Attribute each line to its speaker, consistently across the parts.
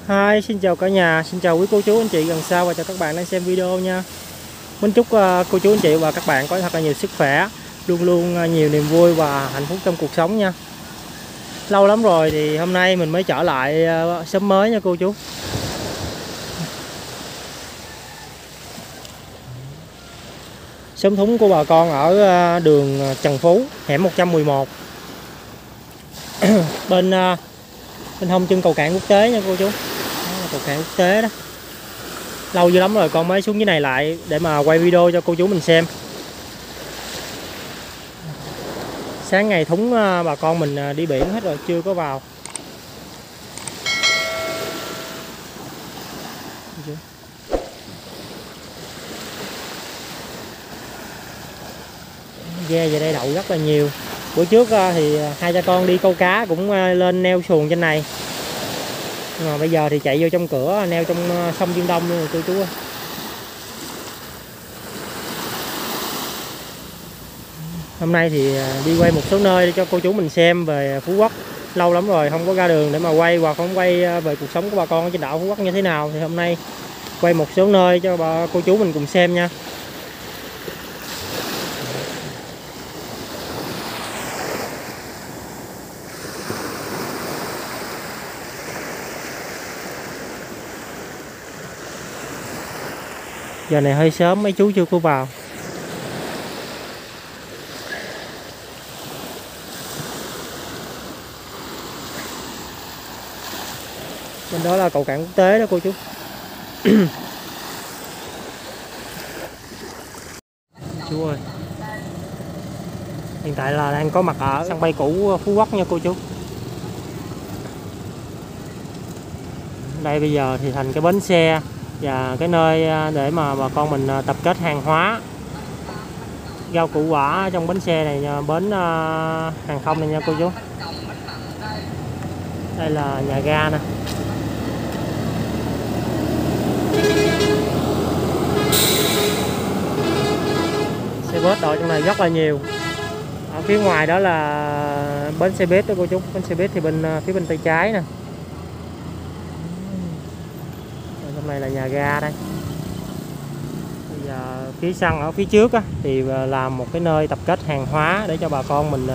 Speaker 1: Hi, xin chào cả nhà, xin chào quý cô chú anh chị gần xa và chào các bạn đang xem video nha. Mình chúc cô chú anh chị và các bạn có thật là nhiều sức khỏe, luôn luôn nhiều niềm vui và hạnh phúc trong cuộc sống nha. Lâu lắm rồi thì hôm nay mình mới trở lại xóm mới nha cô chú. Xóm thúng của bà con ở đường Trần Phú, hẻm 111. bên hông chân cầu cạn quốc tế nha cô chú. Đó là cầu cạn quốc tế đó. Lâu dữ lắm rồi con mới xuống dưới này lại để mà quay video cho cô chú mình xem. Sáng ngày thúng bà con mình đi biển hết rồi, chưa có vào. Ghe về đây đậu rất là nhiều. Bữa trước thì hai cha con đi câu cá cũng lên neo xuồng trên này. Nhưng mà bây giờ thì chạy vô trong cửa neo trong sông Dương Đông luôn rồi cô chú ơi. Hôm nay thì đi quay một số nơi để cho cô chú mình xem về Phú Quốc. Lâu lắm rồi không có ra đường để mà quay hoặc không quay về cuộc sống của bà con ở trên đảo Phú Quốc như thế nào. Thì hôm nay quay một số nơi cho cô chú mình cùng xem nha. Giờ này hơi sớm, mấy chú chưa có vào. Bên đó là cầu cảng quốc tế đó cô chú. Chú ơi, hiện tại là đang có mặt ở sân bay cũ Phú Quốc nha cô chú. Đây bây giờ thì thành cái bến xe và cái nơi để mà bà con mình tập kết hàng hóa, rau củ quả trong bến xe này, bến hàng không này nha cô chú. Đây là nhà ga nè. Xe buýt đậu trong này rất là nhiều. Ở phía ngoài đó là bến xe buýt đó cô chú. Bến xe buýt thì phía bên tay trái nè. Trong này là nhà ga đây. Bây giờ phía sân ở phía trước á, thì làm một cái nơi tập kết hàng hóa để cho bà con mình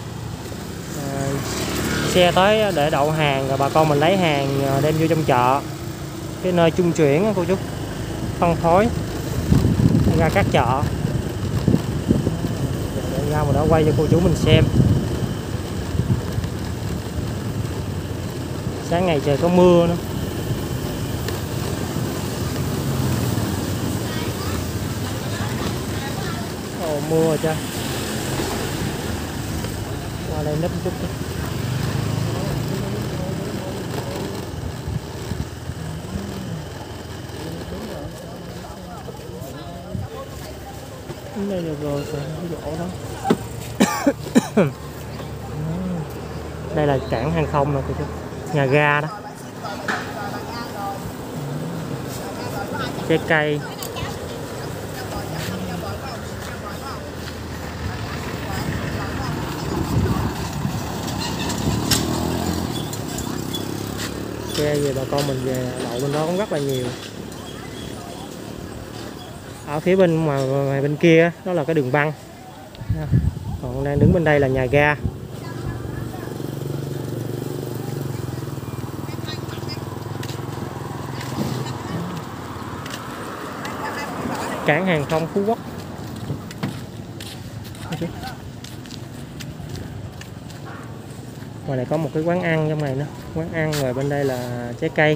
Speaker 1: xe tới để đậu hàng rồi bà con mình lấy hàng đem vô trong chợ. Cái nơi trung chuyển á cô chú, phân phối ra các chợ. Để ra mà đó quay cho cô chú mình xem. Sáng ngày trời có mưa nữa. Ồ, mưa rồi cha. Qua đây nấp chút đi. Đây được rồi, cái chỗ đó. Đây là cảng hàng không nè cô chú, nhà ga đó. Trái cây. Xe về bà con mình về đậu bên đó cũng rất là nhiều. Ở phía bên ngoài bên kia đó là cái đường băng, còn đang đứng bên đây là nhà ga. Cảng hàng không Phú Quốc. Ngoài này có một cái quán ăn trong này nữa, quán ăn, rồi bên đây là trái cây.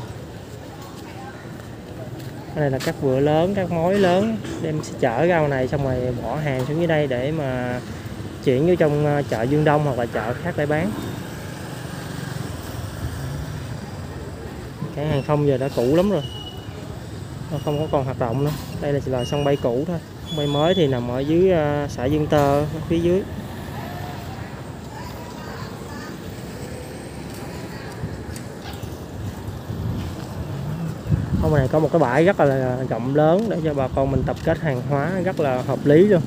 Speaker 1: Đây là các vựa lớn, các mối lớn đem chở ra ngoài này xong rồi bỏ hàng xuống dưới đây để mà chuyển vô trong chợ Dương Đông hoặc là chợ khác để bán. Cảng hàng không giờ đã cũ lắm rồi, nó không có còn hoạt động nữa. Đây là sân bay cũ thôi, sân bay mới thì nằm ở dưới xã Dương Tơ, ở phía dưới. Hôm này có một cái bãi rất là rộng lớn để cho bà con mình tập kết hàng hóa rất là hợp lý luôn.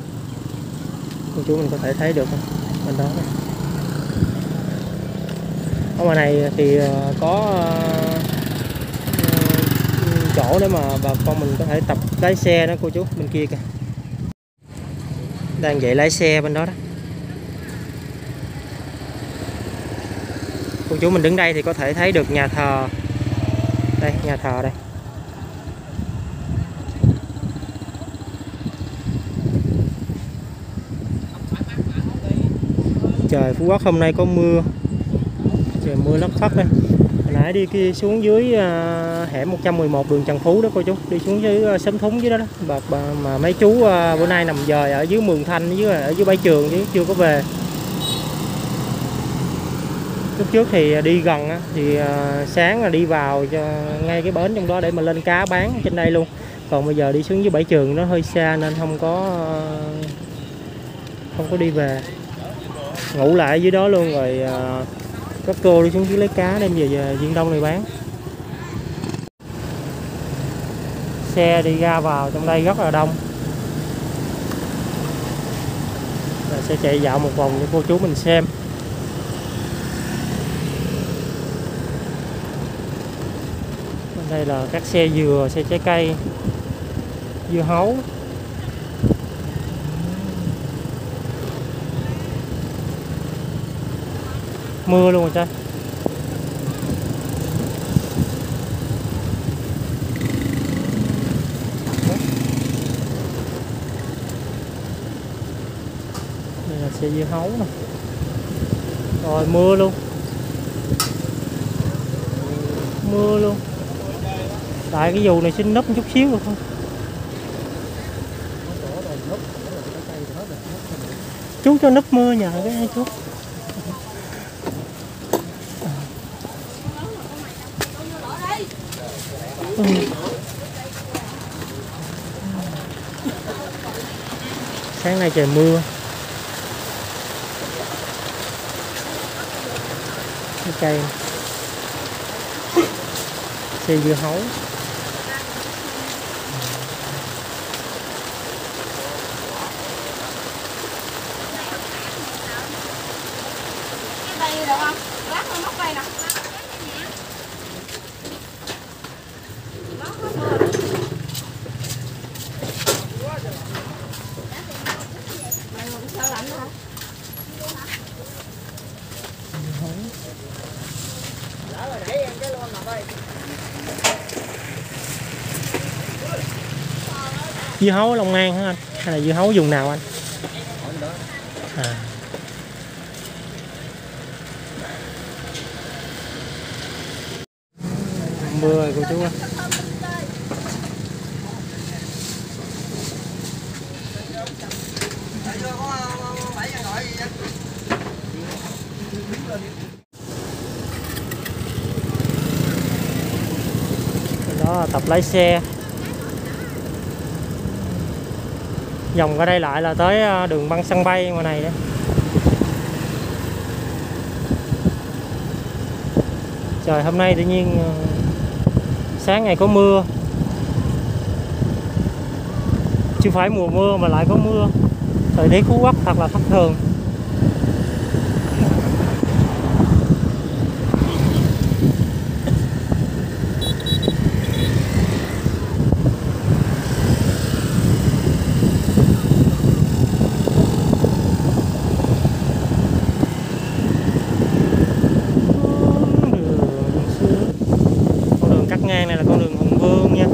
Speaker 1: Cô chú mình có thể thấy được không? Bên đó này. Ở ngoài này thì có chỗ để mà bà con mình có thể tập lái xe đó cô chú. Bên kia kìa, đang dạy lái xe bên đó đó. Cô chú mình đứng đây thì có thể thấy được nhà thờ. Đây, nhà thờ đây. Trời Phú Quốc hôm nay có mưa. Trời mưa lất phất đây. Hồi nãy đi kia xuống dưới hẻm 111 đường Trần Phú đó cô chú. Đi xuống dưới Xóm Thúng dưới đó đó. Mà mấy chú bữa nay nằm dời ở dưới Mường Thanh, ở dưới Bãi Trường chứ chưa có về. Lúc trước thì đi gần á, thì sáng là đi vào cho ngay cái bến trong đó để mà lên cá bán trên đây luôn. Còn bây giờ đi xuống dưới Bãi Trường nó hơi xa nên không có đi về, ngủ lại dưới đó luôn rồi các cô đi xuống dưới lấy cá đem về Diện Đông này bán. Xe đi ra vào trong đây rất là đông. Rồi sẽ chạy dạo một vòng cho cô chú mình xem. Đây là các xe dừa, xe trái cây, dưa hấu. Mưa luôn rồi trai. Đây là xe dưa hấu nè. Rồi mưa luôn. Mưa luôn. Tại cái dù này xin nấp một chút xíu được không? Chú cho nấp mưa nhờ cái hai chú. Sáng nay trời mưa. Cái cây xe dưa hấu.
Speaker 2: Đây được không? Lát nó móc đây nè. Sao lạnh hả?
Speaker 1: Dưa hấu Long An hả anh? Hay là dưa hấu vùng nào anh? À. Mưa rồi cô chú ơi. Đó là tập lái xe. Vòng qua đây lại là tới đường băng sân bay ngoài này đấy. Trời hôm nay tự nhiên sáng ngày có mưa. Chưa phải mùa mưa mà lại có mưa. Thời tiết Phú Quốc thật là thất thường. Con đường cắt ngang này là con đường Hùng Vương nha.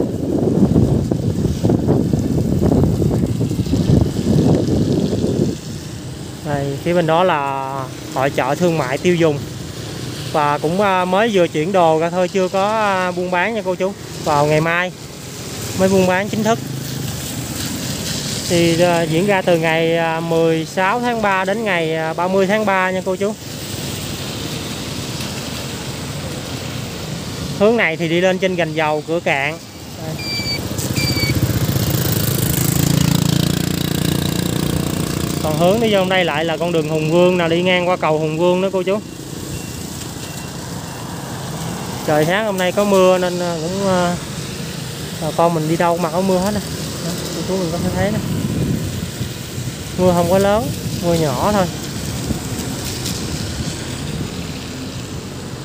Speaker 1: Đây, phía bên đó là hội chợ thương mại tiêu dùng. Và cũng mới vừa chuyển đồ ra thôi, chưa có buôn bán nha cô chú. Vào ngày mai mới buôn bán chính thức. Thì diễn ra từ ngày 16 tháng 3 đến ngày 30 tháng 3 nha cô chú. Hướng này thì đi lên trên gành dầu Cửa Cạn. Đây. Còn hướng đi vô đây lại là con đường Hùng Vương, nào đi ngang qua cầu Hùng Vương đó cô chú. Trời sáng hôm nay có mưa nên cũng bà con mình đi đâu mà có mưa hết nè. Cô chú mình có thể thấy nè. Mưa không có lớn, mưa nhỏ thôi.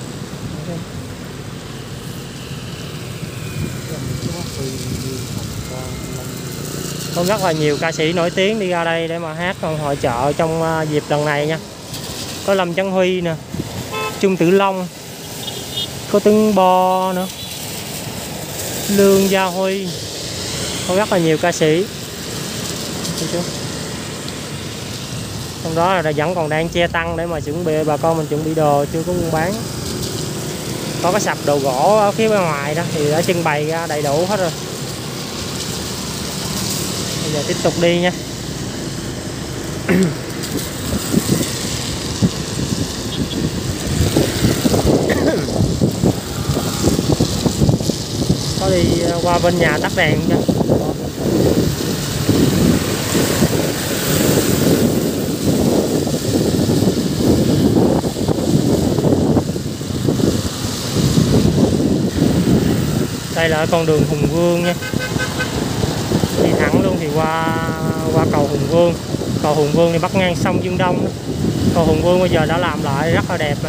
Speaker 1: Có rất là nhiều ca sĩ nổi tiếng đi ra đây để mà hát hội chợ trong dịp lần này nha. Có Lâm Chấn Huy nè, Trung Tử Long, có Tuấn Bo nữa, Lương Gia Huy, có rất là nhiều ca sĩ. Trong đó là vẫn còn đang che tăng để mà chuẩn bị, bà con mình chuẩn bị đồ chưa có buôn bán. Có cái sạp đồ gỗ ở phía bên ngoài đó thì đã trưng bày ra đầy đủ hết rồi. Bây giờ tiếp tục đi nha. Có đi qua bên nhà tắt đèn cho. Đây là con đường Hùng Vương nha. Đi thẳng luôn thì qua cầu Hùng Vương. Cầu Hùng Vương thì bắc ngang sông Dương Đông đó. Cầu Hùng Vương bây giờ đã làm lại rất là đẹp rồi.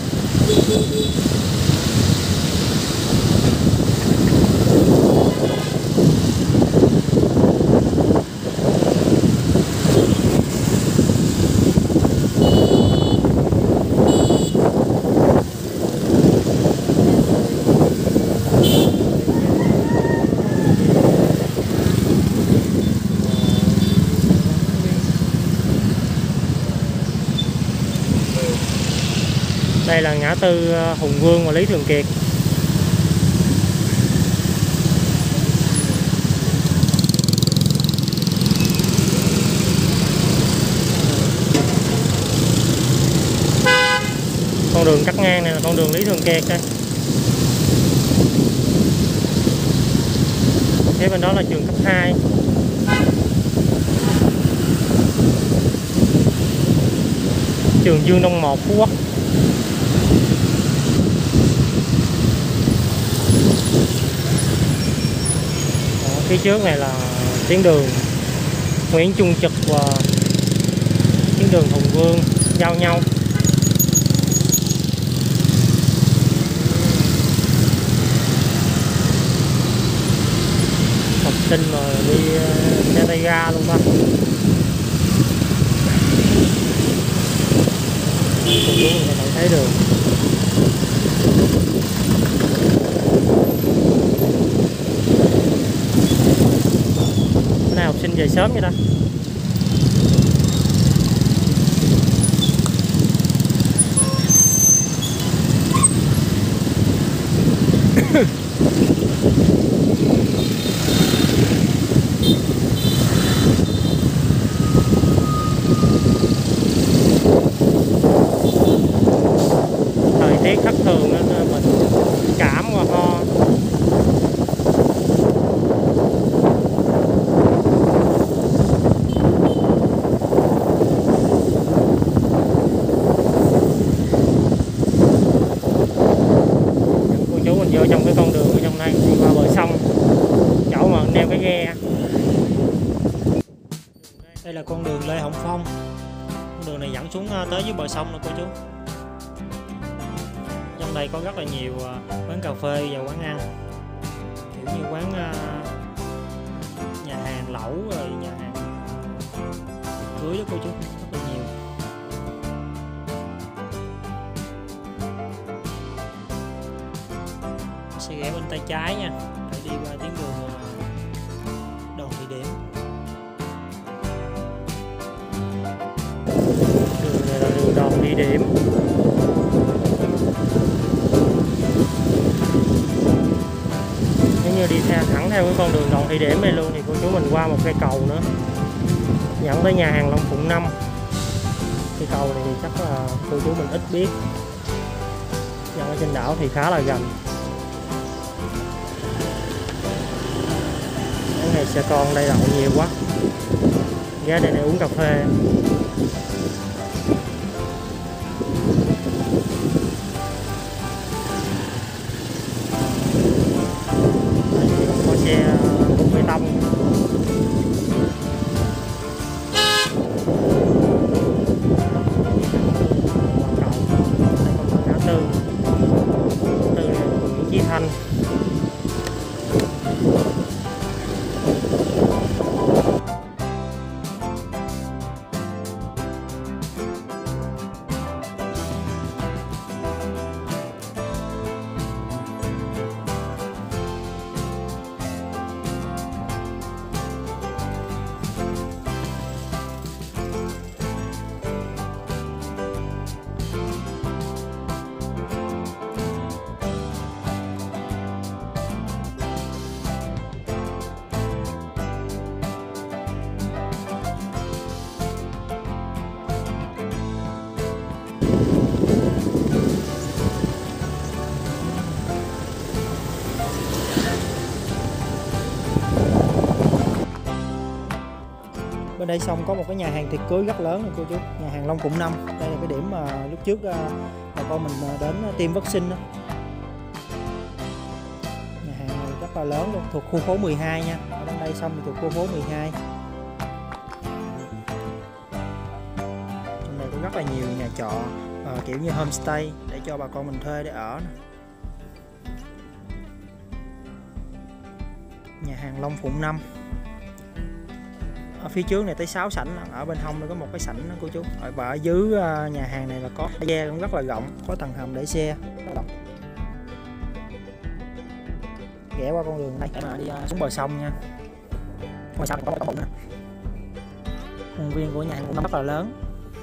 Speaker 1: Đây là ngã tư Hùng Vương và Lý Thường Kiệt. Con đường cắt ngang này là con đường Lý Thường Kiệt đây. Phía bên đó là trường cấp 2. Trường Dương Đông 1 Phú Quốc. Phía trước này là tuyến đường Nguyễn Trung Trực và tuyến đường Hùng Vương giao nhau. Học sinh mà đi xe tay ga luôn ta. Cô chú mình không thấy đường. Học sinh về sớm vậy ta. Thời tiết thất thường nên mình cảm và ho. Vô trong cái con đường ở trong đây đi qua bờ sông, chỗ mà neo cái ghe. Đây là con đường Lê Hồng Phong. Con đường này dẫn xuống tới dưới bờ sông nè cô chú. Trong đây có rất là nhiều quán cà phê và quán ăn, kiểu như quán nhà hàng lẩu rồi nhà hàng cưới đó cô chú, rất là nhiều. Sẽ ghé bên tay trái nha, để đi qua tuyến đường Đoàn Thị Điểm. Đường này là đường Đoàn Thị Điểm. Nếu như đi thẳng theo cái con đường Đoàn Thị Điểm này luôn thì cô chú mình qua một cây cầu nữa dẫn tới nhà hàng Long Phụng 5. Cây cầu này thì chắc là cô chú mình ít biết, dẫn ở trên đảo thì khá là gần. Ngày xe con đây đậu nhiều quá, ghé đây để uống cà phê. Có xe bê tông. Ngã tư Nguyễn Chí Thanh. Bên đây xong có một cái nhà hàng tiệc cưới rất lớn này cô chú, nhà hàng Long Phụng 5. Đây là cái điểm mà lúc trước bà con mình đến tiêm vaccine đó. Nhà hàng này rất là lớn luôn, thuộc khu phố 12 nha. Ở bên đây xong thì thuộc khu phố 12. Trong này cũng rất là nhiều nhà trọ kiểu như homestay để cho bà con mình thuê để ở nè. Nhà hàng Long Phụng 5. Ở phía trước này tới 6 sảnh, ở bên hông nó có một cái sảnh đó cô chú. Và ở dưới nhà hàng này là có xe cũng rất là rộng, có tầng hầm để xe. Ghé qua con đường này để mà đi xuống bờ sông nha. Ngoài sông có một cái bụng nè. Công viên của nhà hàng cũng rất là lớn.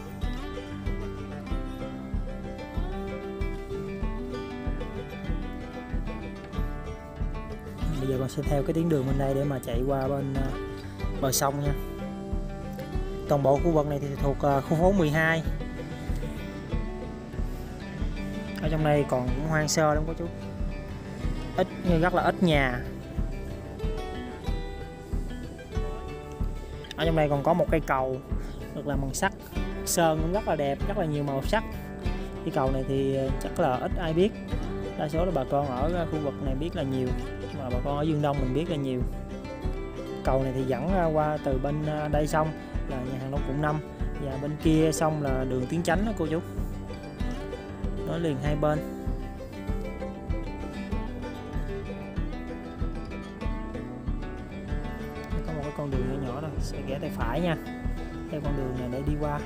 Speaker 1: Bây giờ con sẽ theo cái tuyến đường bên đây để mà chạy qua bên bờ sông nha. Toàn bộ khu vực này thì thuộc khu phố 12. Ở trong đây còn cũng hoang sơ lắm cô chú, rất là ít nhà. Ở trong đây còn có một cây cầu được làm bằng sắt, sơn cũng rất là đẹp, rất là nhiều màu sắc. Cái cầu này thì chắc là ít ai biết, đa số là bà con ở khu vực này biết là nhiều, mà bà con ở Dương Đông mình biết là nhiều. Cầu này thì dẫn qua từ bên đây xong là nhà hàng Long Phụng 5, và bên kia xong là đường Tiến Chánh đó cô chú, nối liền hai bên. Có một cái con đường nhỏ nhỏ đó, sẽ ghé tay phải nha, theo con đường này để đi qua.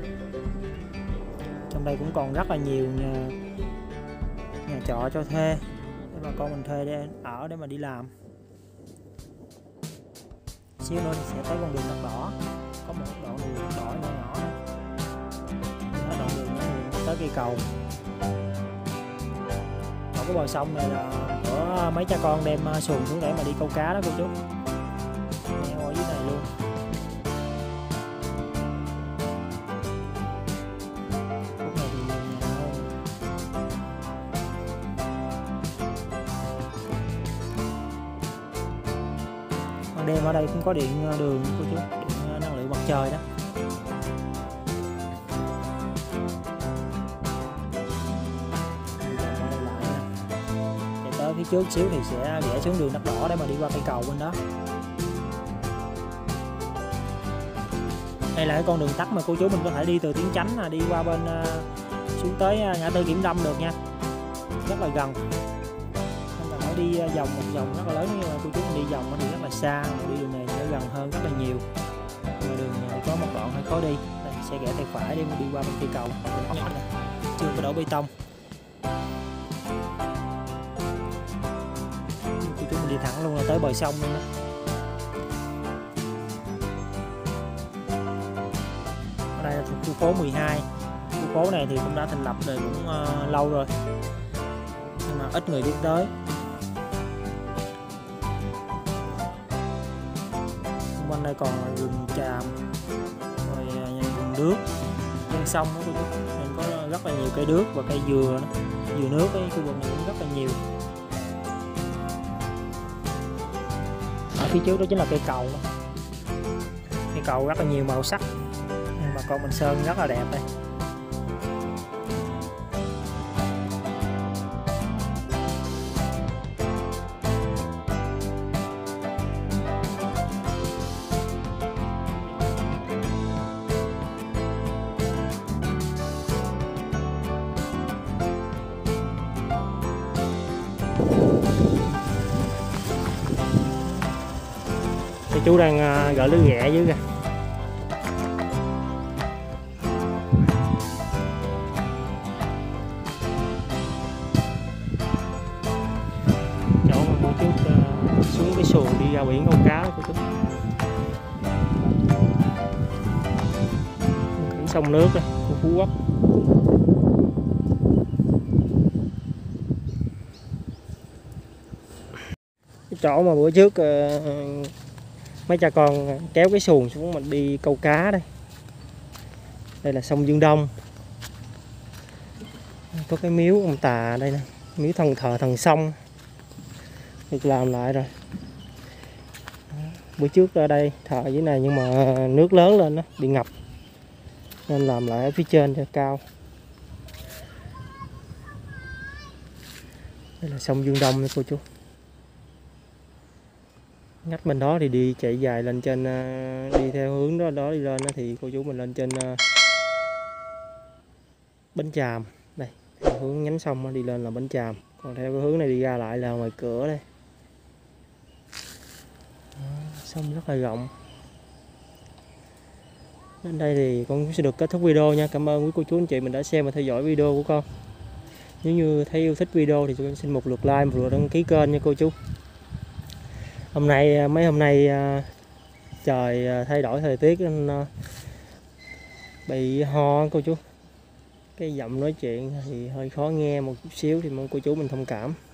Speaker 1: Trong đây cũng còn rất là nhiều nhà trọ cho thuê để bà con mình thuê để ở, để mà đi làm. Xíu nữa thì sẽ tới con đường đất đỏ, có một đoạn đường đất đỏ nhỏ nhỏ này. Đoạn đường tới cây cầu. Ở cái bờ sông này là của mấy cha con đem xuồng xuống để mà đi câu cá đó cô chú. Neo ở dưới này luôn. Lúc này thì nhiều nhà hơn. Ban đêm ở đây cũng có điện đường cô chú, điện năng lượng mặt trời đó. Phía trước xíu thì sẽ rẽ xuống đường đất đỏ để mà đi qua cây cầu bên đó. Đây là cái con đường tắt mà cô chú mình có thể đi từ Tiến Chánh đi qua bên xuống tới ngã tư Kiểm Lâm được nha, rất là gần, không cần phải đi vòng một vòng rất là lớn. Nhưng mà cô chú mình đi vòng thì rất là xa, đi đường này sẽ gần hơn rất là nhiều. Nhưng mà đường này có một đoạn hơi khó đi, đây sẽ rẽ tay phải để mà đi qua bên cây cầu nhỏ này, chưa có đổ bê tông. Chúng mình đi thẳng luôn là tới bờ sông luôn đó. Ở đây là thuộc khu phố 12. Khu phố này thì cũng đã thành lập rồi cũng lâu rồi, nhưng mà ít người biết tới. Xung quanh đây còn là rừng tràm, rồi rừng đước, ven sông đó, nên có rất là nhiều cây đước và cây dừa đó. Dừa nước cái khu vực này cũng rất là nhiều. Ở phía trước đó chính là cây cầu đó. Cây cầu rất là nhiều màu sắc, bà con mình sơn rất là đẹp đây. Thì chú đang gỡ lưới ghẹ dưới kìa. Chỗ mà bữa trước xuống cái xuồng đi ra biển câu cá của chú. Cảnh sông nước đây, của Phú Quốc. Cái chỗ mà bữa trước mấy cha con kéo cái xuồng xuống mình đi câu cá đây. Đây là sông Dương Đông. Có cái miếu ông Tà đây nè, miếu thần thờ thần sông được làm lại rồi. Bữa trước ở đây thợ dưới này nhưng mà nước lớn lên đó, bị ngập nên làm lại ở phía trên cho cao. Đây là sông Dương Đông nha cô chú. Ngách bên đó thì đi chạy dài lên trên, đi theo hướng đó đi lên đó, thì cô chú mình lên trên Bến Tràm. Đây, theo hướng nhánh sông đi lên là Bến Tràm. Còn theo cái hướng này đi ra lại là ngoài cửa đây. Sông rất là rộng. Đến đây thì con sẽ được kết thúc video nha. Cảm ơn quý cô chú anh chị mình đã xem và theo dõi video của con. Nếu như thấy yêu thích video thì con xin một lượt like, một lượt đăng ký kênh nha cô chú. Mấy hôm nay trời thay đổi thời tiết nên bị ho cô chú. Cái giọng nói chuyện thì hơi khó nghe một chút xíu thì mong cô chú mình thông cảm.